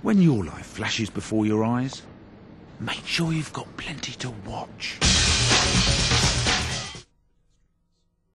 When your life flashes before your eyes, make sure you've got plenty to watch.